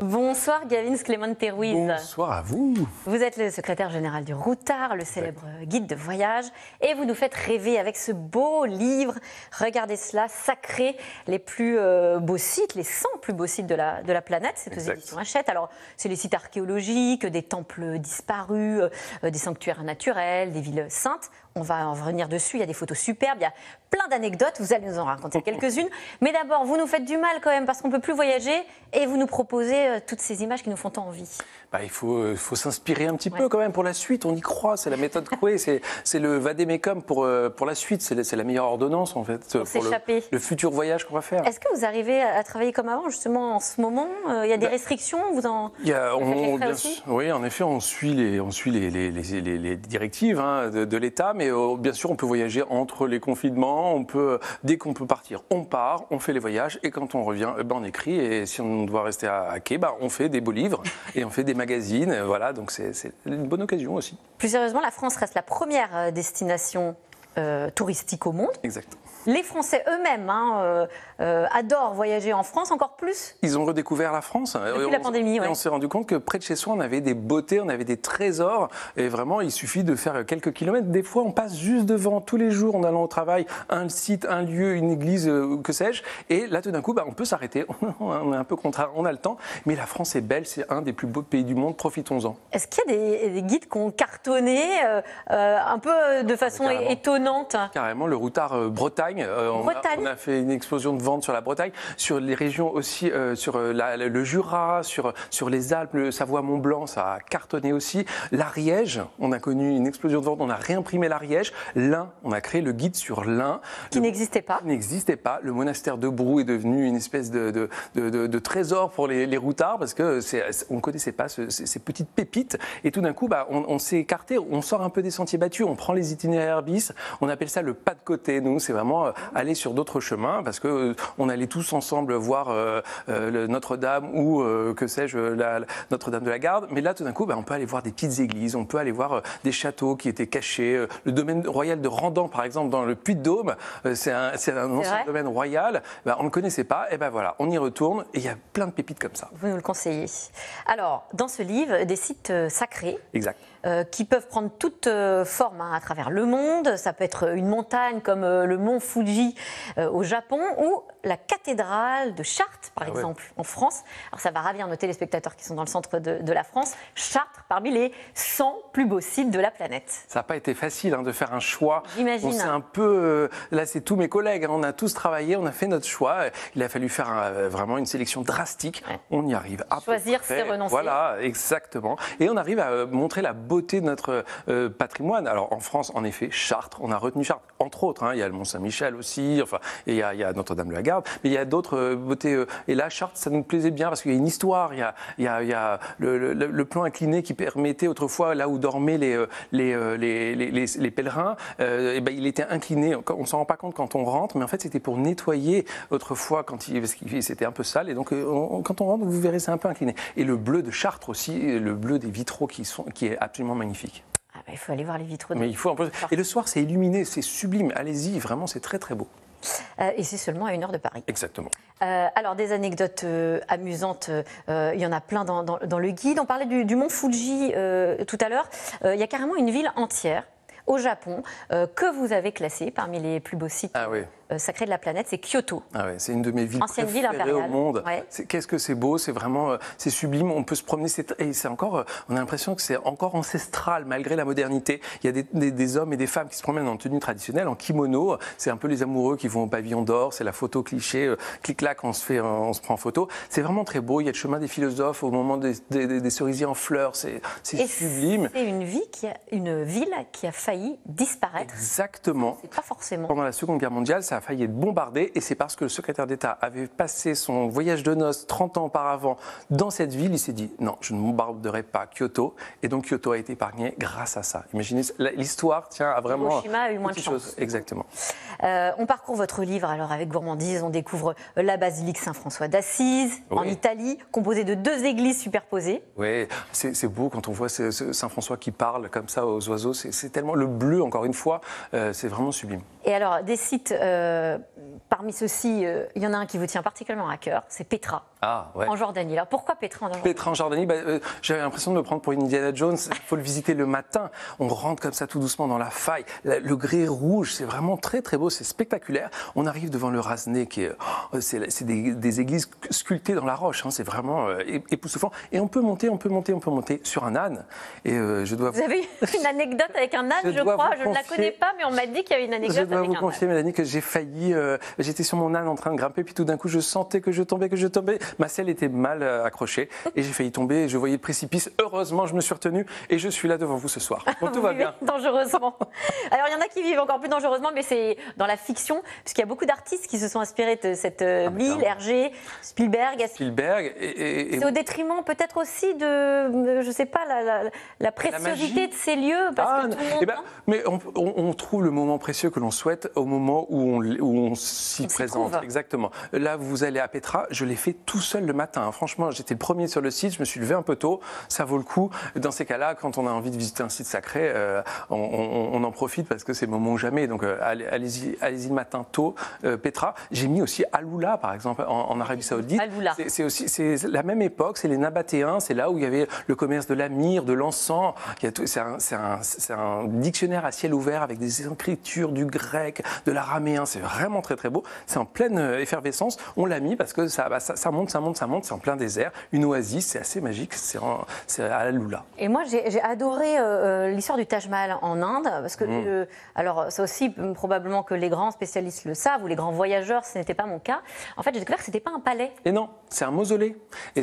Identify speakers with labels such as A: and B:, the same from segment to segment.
A: Bonsoir Gavin Clemente-Ruiz.
B: Bonsoir à vous.
A: Vous êtes le secrétaire général du Routard, le célèbre guide de voyage, et vous nous faites rêver avec ce beau livre. Regardez cela, Sacré, les plus beaux sites, les 100 plus beaux sites de la planète. C'est aux éditions Hachette. Alors, c'est les sites archéologiques, des temples disparus, des sanctuaires naturels, des villes saintes. On va en revenir dessus, il y a des photos superbes, il y a plein d'anecdotes, vous allez nous en raconter quelques-unes. Mais d'abord, vous nous faites du mal quand même parce qu'on ne peut plus voyager et vous nous proposez toutes ces images qui nous font tant envie.
B: Il faut s'inspirer un petit peu quand même pour la suite, on y croit, c'est la méthode Coué, c'est le vadémécum pour la suite, c'est la meilleure ordonnance en fait pour le futur voyage qu'on va faire.
A: Est-ce que vous arrivez à travailler comme avant justement en ce moment? Il y a des restrictions, vous en faites aussi?
B: Oui, en effet, on suit les directives de l'État, mais bien sûr, on peut voyager entre les confinements. Dès qu'on peut partir, on part, on fait les voyages, et quand on revient, on écrit. Et si on doit rester à quai, on fait des beaux livres et on fait des magazines. Voilà, donc c'est une bonne occasion aussi.
A: Plus sérieusement, la France reste la première destination touristique au monde.
B: Exact.
A: Les Français eux-mêmes adorent voyager en France encore plus.
B: Ils ont redécouvert la France.
A: Depuis la pandémie,
B: et on s'est rendu compte que près de chez soi, on avait des beautés, on avait des trésors. Et vraiment, il suffit de faire quelques kilomètres. Des fois, on passe juste devant tous les jours en allant au travail, un site, un lieu, une église, que sais-je. Et là, tout d'un coup, on peut s'arrêter. On est un peu contraint, on a le temps. Mais la France est belle, c'est un des plus beaux pays du monde. Profitons-en.
A: Est-ce qu'il y a des guides qui ont cartonné un peu de façon étonnante?
B: Carrément, le Routard Bretagne. On a fait une explosion de ventes sur la Bretagne, sur les régions aussi, sur le Jura, sur les Alpes, le Savoie-Mont-Blanc, ça a cartonné aussi. L'Ariège, on a connu une explosion de ventes, on a réimprimé l'Ariège. L'Ain, on a créé le guide sur l'Ain.
A: Qui n'existait pas.
B: Le monastère de Brou est devenu une espèce de trésor pour les routards, parce qu'on ne connaissait pas ces petites pépites. Et tout d'un coup, on s'est écarté, on sort un peu des sentiers battus, on prend les itinéraires bis, on appelle ça le pas de côté. Nous, c'est vraiment aller sur d'autres chemins, parce que on allait tous ensemble voir Notre-Dame ou que sais-je, Notre-Dame de la Garde. Mais là, tout d'un coup, on peut aller voir des petites églises, on peut aller voir des châteaux qui étaient cachés. Le domaine royal de Randan, par exemple, dans le Puy-de-Dôme, c'est un ancien domaine on ne le connaissait pas. Et voilà, on y retourne et il y a plein de pépites comme ça.
A: Vous nous le conseillez. Alors, dans ce livre, des sites sacrés.
B: Exact.
A: Qui peuvent prendre toute forme à travers le monde. Ça peut être une montagne comme le mont Fuji au Japon ou la cathédrale de Chartres, par exemple, en France. Alors ça va ravir nos téléspectateurs qui sont dans le centre de la France. Chartres, parmi les 100 plus beaux sites de la planète. Ça
B: n'a pas été facile de faire un choix.
A: J'imagine.
B: On s'est un peu... là, c'est tous mes collègues. On a tous travaillé, on a fait notre choix. Il a fallu faire vraiment une sélection drastique. Ouais. On y arrive.
A: Choisir, c'est renoncer.
B: Voilà, exactement. Et on arrive à montrer la beauté de notre patrimoine. Alors en France, en effet, Chartres, on a retenu Chartres, entre autres. Il y a le Mont-Saint-Michel aussi, et il y a Notre-Dame de la Garde, mais il y a d'autres beautés. Et là, Chartres, ça nous plaisait bien parce qu'il y a une histoire. Il y a le plan incliné qui permettait autrefois, là où dormaient les pèlerins, il était incliné. On ne s'en rend pas compte quand on rentre, mais en fait, c'était pour nettoyer autrefois parce que c'était un peu sale. Et donc, quand on rentre, vous verrez, c'est un peu incliné. Et le bleu de Chartres aussi, le bleu des vitraux qui est absolument magnifique.
A: Il faut aller voir les vitraux.
B: Mais il faut et le soir, c'est illuminé, c'est sublime. Allez-y, vraiment, c'est très très beau.
A: Et c'est seulement à 1 heure de Paris.
B: Exactement.
A: Alors, des anecdotes amusantes, il y en a plein dans le guide. On parlait du mont Fuji tout à l'heure. Il y a carrément une ville entière au Japon que vous avez classée parmi les plus beaux sites sacrés de la planète, c'est Kyoto.
B: C'est une de mes villes préférées au monde. Ouais. Qu'est-ce que c'est beau, c'est vraiment, c'est sublime. On peut se promener, et c'est encore, on a l'impression que c'est encore ancestral malgré la modernité. Il y a des hommes et des femmes qui se promènent en tenue traditionnelle, en kimono. C'est un peu les amoureux qui vont au pavillon d'or. C'est la photo cliché, clic-clac, on se prend en photo. C'est vraiment très beau. Il y a le chemin des philosophes au moment des cerisiers en fleurs. C'est sublime.
A: C'est une ville qui a failli disparaître.
B: Exactement.
A: C'est pas forcément.
B: Pendant la Seconde Guerre mondiale, ça a failli être bombardé, et c'est parce que le secrétaire d'État avait passé son voyage de noces 30 ans auparavant dans cette ville. Il s'est dit non, je ne bombarderai pas Kyoto, et donc Kyoto a été épargné grâce à ça. Imaginez, l'histoire tient à vraiment
A: Hiroshima a eu moins de chance.
B: Exactement.
A: On parcourt votre livre alors avec gourmandise. On découvre la basilique Saint-François d'Assise en Italie, composée de 2 églises superposées.
B: Oui, c'est beau quand on voit Saint-François qui parle comme ça aux oiseaux. C'est tellement le bleu, encore une fois, c'est vraiment sublime.
A: Et alors, des sites, parmi ceux-ci, il y en a un qui vous tient particulièrement à cœur, c'est Petra. en Jordanie. Alors pourquoi Petra en Jordanie?
B: Petra en Jordanie, j'avais l'impression de me prendre pour une Indiana Jones. Il faut le visiter le matin. On rentre comme ça tout doucement dans la faille. Le grès rouge, c'est vraiment très très beau, c'est spectaculaire. On arrive devant le Razné, c'est des églises sculptées dans la roche. Hein, c'est vraiment époustouflant. Et on peut monter sur un âne. Et je dois.
A: Vous avez une anecdote avec un âne, je crois. Je ne la connais pas, mais on m'a dit qu'il y avait une anecdote avec un âne. Je dois vous confier,
B: Mélanie, que j'ai failli. J'étais sur mon âne en train de grimper, puis tout d'un coup, je sentais que je tombais. Ma selle était mal accrochée et j'ai failli tomber. Et je voyais le précipice. Heureusement, je me suis retenu et je suis là devant vous ce soir. Donc tout va bien.
A: Dangereusement. Alors, il y en a qui vivent encore plus dangereusement, mais c'est dans la fiction, puisqu'il y a beaucoup d'artistes qui se sont inspirés de cette ville, Hergé, Spielberg. C'est au détriment peut-être aussi de, je ne sais pas, la préciosité de ces lieux. Parce que tout le monde,
B: mais on trouve le moment précieux que l'on souhaite au moment où on s'y présente. Exactement. Là, vous allez à Petra, je l'ai fait tout seul le matin. Franchement, j'étais le premier sur le site, je me suis levé un peu tôt, ça vaut le coup. Dans ces cas-là, quand on a envie de visiter un site sacré, on en profite parce que c'est le moment ou jamais. Donc allez-y le matin tôt. Petra, j'ai mis aussi Alula, par exemple, en Arabie Saoudite.
A: Alula.
B: C'est la même époque, c'est les Nabatéens, c'est là où il y avait le commerce de la myrrhe, de l'encens. C'est un dictionnaire à ciel ouvert avec des écritures du grec, de l'araméen. C'est vraiment très très beau. C'est en pleine effervescence. On l'a mis parce que ça monte, c'est en plein désert, une oasis, c'est assez magique, c'est à Alula.
A: Et moi j'ai adoré l'histoire du Taj Mahal en Inde, parce que, alors ça aussi probablement que les grands spécialistes le savent, ou les grands voyageurs, ce n'était pas mon cas. En fait j'ai découvert que ce n'était pas un palais.
B: Et non, c'est un mausolée.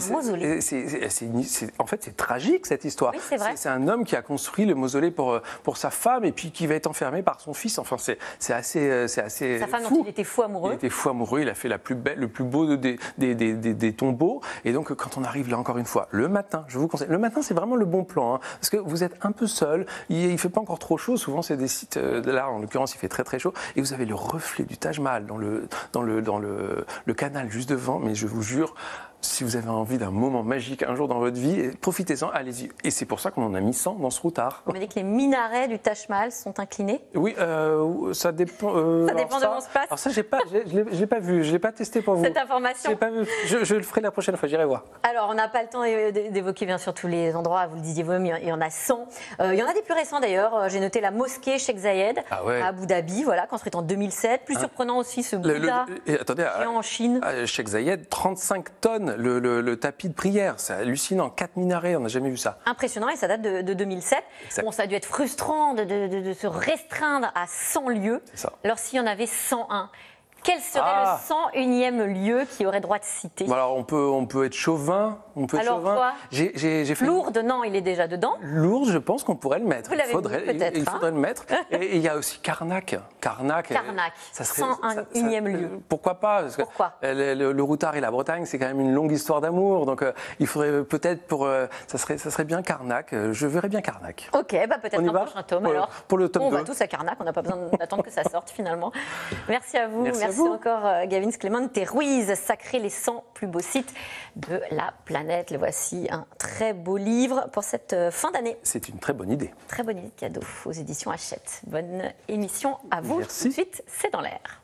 B: En fait c'est tragique cette histoire.
A: Oui, c'est vrai.
B: C'est un homme qui a construit le mausolée pour sa femme et puis qui va être enfermé par son fils. Enfin c'est assez
A: sa femme
B: fou.
A: dont il était fou amoureux.
B: Il était fou amoureux, il a fait le plus beau des tombeaux. Et donc, quand on arrive là, encore une fois, le matin, je vous conseille, le matin, c'est vraiment le bon plan, hein, parce que vous êtes un peu seul, il ne fait pas encore trop chaud, souvent, c'est des sites, là, en l'occurrence, il fait très, très chaud, et vous avez le reflet du Taj Mahal dans le canal juste devant, mais je vous jure, si vous avez envie d'un moment magique un jour dans votre vie, profitez-en, allez-y. Et c'est pour ça qu'on en a mis 100 dans ce routard.
A: On m'a dit que les minarets du Taj Mahal sont inclinés.
B: Oui, ça dépend.
A: Ça dépend de mon space.
B: Alors ça, je l'ai pas vu, je l'ai pas testé pour vous.
A: Cette information.
B: Je l'ai pas vu. Je le ferai la prochaine fois, j'irai voir.
A: Alors, on n'a pas le temps d'évoquer bien sûr tous les endroits. Vous le disiez vous-même, il y en a 100. Il y en a des plus récents d'ailleurs. J'ai noté la mosquée Cheikh Zayed à Abu Dhabi, voilà, construite en 2007. Plus surprenant aussi ce Bouddha géant en Chine.
B: Cheikh Zayed, 35 tonnes le tapis de prière, c'est hallucinant, 4 minarets, on n'a jamais vu ça.
A: Impressionnant, et ça date de 2007.
B: Exact.
A: Bon, ça a dû être frustrant de se restreindre à 100 lieux. Alors s'il y en avait 101, quel serait le 101e lieu qui aurait droit de citer?
B: Bon, alors on peut être chauvin.
A: Alors quoi?
B: J'ai fait
A: Lourdes, non, il est déjà dedans.
B: Lourdes, je pense qu'on pourrait le mettre.
A: Vous l'avez peut-être.
B: Il faudrait le mettre. Et il y a aussi Karnak.
A: Karnak,
B: ça serait
A: 101e lieu.
B: Pourquoi pas? Parce
A: Pourquoi?
B: Le Routard et la Bretagne, c'est quand même une longue histoire d'amour. Donc il faudrait peut-être ça serait bien Karnak. Je verrais bien Karnak.
A: Ok, peut-être un prochain tome. Alors,
B: pour le tome 2.
A: On va tous à Karnak, on n'a pas besoin d'attendre que ça sorte finalement. Merci à vous. Merci encore Gavin Clemente Ruiz, Sacré, les 100 plus beaux sites de la planète. Le voici, un très beau livre pour cette fin d'année.
B: C'est une très bonne idée.
A: Très bonne idée de cadeau aux éditions Hachette. Bonne émission à vous.
B: Merci.
A: Tout de suite, c'est dans l'air.